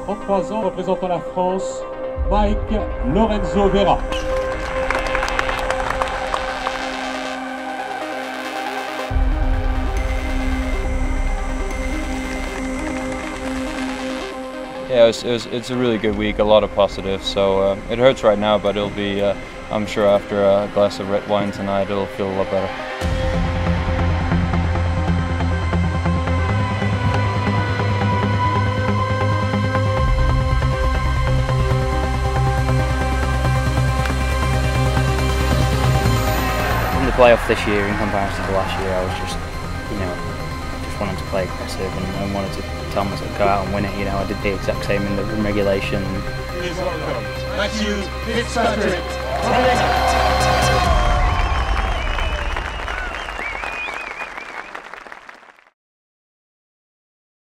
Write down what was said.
33 ans, représentant la France, Mike Lorenzo Vera. Yeah, it's a really good week, a lot of positives, so it hurts right now, but it'll be, I'm sure after a glass of red wine tonight, it'll feel a lot better. In the playoff this year, in comparison to last year, I was just, just wanted to play aggressive and wanted to tell myself to go out and win it. I did the exact same in the regulation. Please welcome Fitzpatrick.